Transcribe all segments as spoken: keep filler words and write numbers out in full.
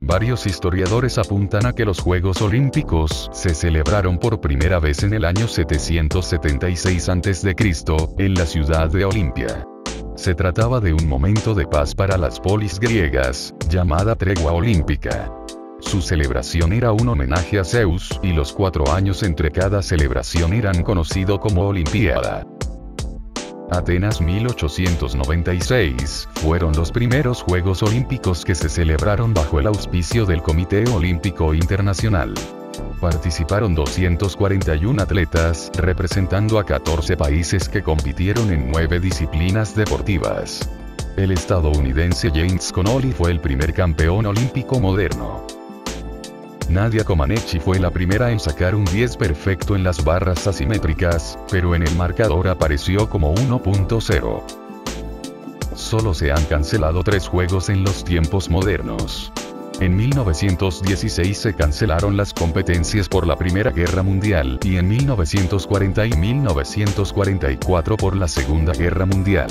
Varios historiadores apuntan a que los Juegos Olímpicos se celebraron por primera vez en el año setecientos setenta y seis antes de Cristo, en la ciudad de Olimpia. Se trataba de un momento de paz para las polis griegas, llamada tregua olímpica. Su celebración era un homenaje a Zeus, y los cuatro años entre cada celebración eran conocidos como Olimpiada. Atenas mil ochocientos noventa y seis, fueron los primeros Juegos Olímpicos que se celebraron bajo el auspicio del Comité Olímpico Internacional. Participaron doscientos cuarenta y uno atletas, representando a catorce países que compitieron en nueve disciplinas deportivas. El estadounidense James Connolly fue el primer campeón olímpico moderno. Nadia Comaneci fue la primera en sacar un diez perfecto en las barras asimétricas, pero en el marcador apareció como uno punto cero. Solo se han cancelado tres juegos en los tiempos modernos. En mil novecientos dieciséis se cancelaron las competencias por la Primera Guerra Mundial, y en mil novecientos cuarenta y mil novecientos cuarenta y cuatro por la Segunda Guerra Mundial.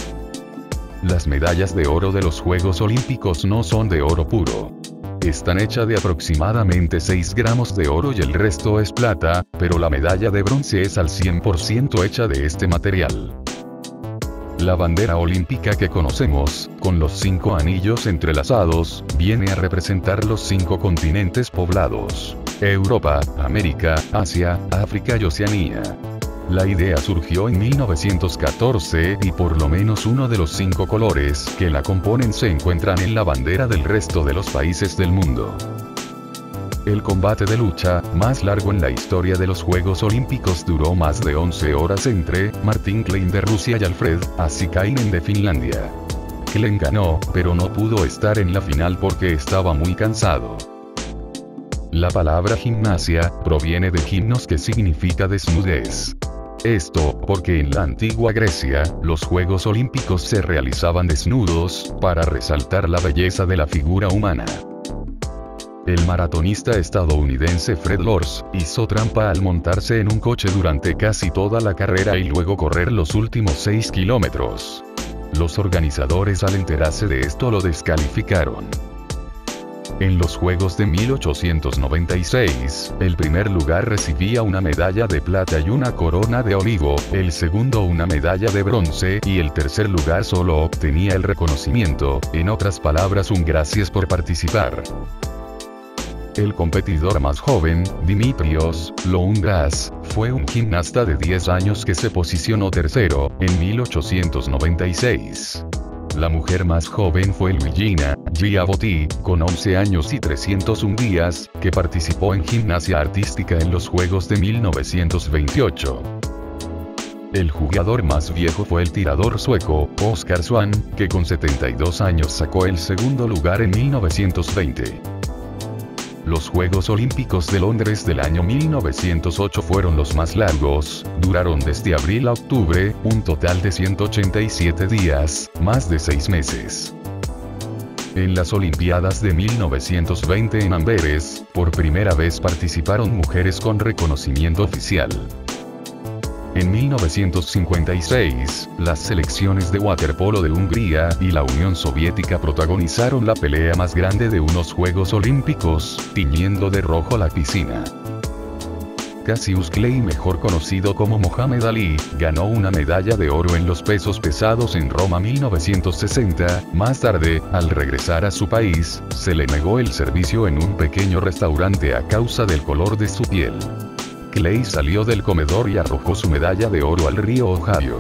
Las medallas de oro de los Juegos Olímpicos no son de oro puro. Están hechas de aproximadamente seis gramos de oro y el resto es plata, pero la medalla de bronce es al cien por ciento hecha de este material. La bandera olímpica que conocemos, con los cinco anillos entrelazados, viene a representar los cinco continentes poblados: Europa, América, Asia, África y Oceanía. La idea surgió en mil novecientos catorce, y por lo menos uno de los cinco colores que la componen se encuentran en la bandera del resto de los países del mundo. El combate de lucha, más largo en la historia de los Juegos Olímpicos, duró más de once horas entre Martin Klein de Rusia y Alfred Asikainen de Finlandia. Klein ganó, pero no pudo estar en la final porque estaba muy cansado. La palabra gimnasia proviene de gimnos, que significa desnudez. Esto, porque en la antigua Grecia, los Juegos Olímpicos se realizaban desnudos, para resaltar la belleza de la figura humana. El maratonista estadounidense Fred Lors hizo trampa al montarse en un coche durante casi toda la carrera y luego correr los últimos seis kilómetros. Los organizadores, al enterarse de esto, lo descalificaron. En los Juegos de mil ochocientos noventa y seis, el primer lugar recibía una medalla de plata y una corona de olivo, el segundo una medalla de bronce, y el tercer lugar solo obtenía el reconocimiento, en otras palabras, un gracias por participar. El competidor más joven, Dimitrios Lountras, fue un gimnasta de diez años que se posicionó tercero, en mil ochocientos noventa y seis. La mujer más joven fue Luigina Giavotti, con once años y trescientos un días, que participó en gimnasia artística en los Juegos de mil novecientos veintiocho. El jugador más viejo fue el tirador sueco, Oskar Swan, que con setenta y dos años sacó el segundo lugar en mil novecientos veinte. Los Juegos Olímpicos de Londres del año mil novecientos ocho fueron los más largos, duraron desde abril a octubre, un total de ciento ochenta y siete días, más de seis meses. En las Olimpiadas de mil novecientos veinte en Amberes, por primera vez participaron mujeres con reconocimiento oficial. En mil novecientos cincuenta y seis, las selecciones de waterpolo de Hungría y la Unión Soviética protagonizaron la pelea más grande de unos Juegos Olímpicos, tiñendo de rojo la piscina. Cassius Clay, mejor conocido como Mohamed Ali, ganó una medalla de oro en los pesos pesados en Roma mil novecientos sesenta, más tarde, al regresar a su país, se le negó el servicio en un pequeño restaurante a causa del color de su piel. Clay salió del comedor y arrojó su medalla de oro al río Ohio.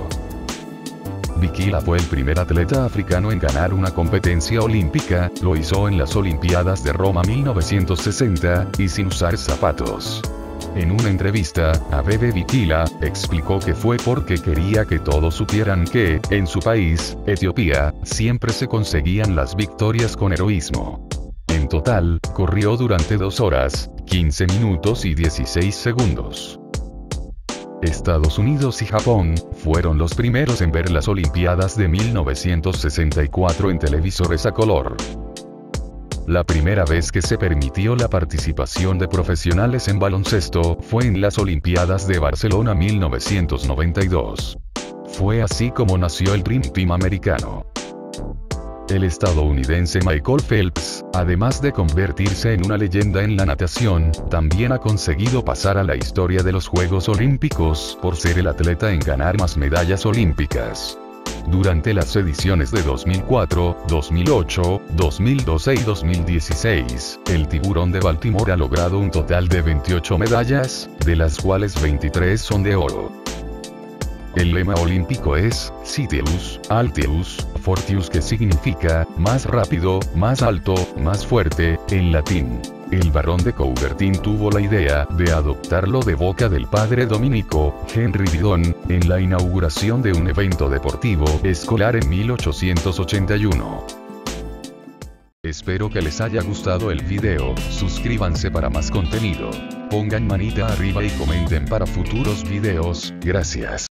Bikila fue el primer atleta africano en ganar una competencia olímpica, lo hizo en las Olimpiadas de Roma mil novecientos sesenta, y sin usar zapatos. En una entrevista, Abebe Bikila explicó que fue porque quería que todos supieran que, en su país, Etiopía, siempre se conseguían las victorias con heroísmo. En total, corrió durante dos horas, quince minutos y dieciséis segundos. Estados Unidos y Japón fueron los primeros en ver las Olimpiadas de mil novecientos sesenta y cuatro en televisores a color. La primera vez que se permitió la participación de profesionales en baloncesto fue en las Olimpiadas de Barcelona mil novecientos noventa y dos. Fue así como nació el Dream Team americano. El estadounidense Michael Phelps, además de convertirse en una leyenda en la natación, también ha conseguido pasar a la historia de los Juegos Olímpicos por ser el atleta en ganar más medallas olímpicas. Durante las ediciones de dos mil cuatro, dos mil ocho, dos mil doce y dos mil dieciséis, el Tiburón de Baltimore ha logrado un total de veintiocho medallas, de las cuales veintitrés son de oro. El lema olímpico es, Citius, Altius, Fortius, que significa, más rápido, más alto, más fuerte, en latín. El barón de Coubertin tuvo la idea de adoptarlo de boca del padre dominico, Henry Didon, en la inauguración de un evento deportivo escolar en mil ochocientos ochenta y uno. Espero que les haya gustado el video, suscríbanse para más contenido, pongan manita arriba y comenten para futuros videos, gracias.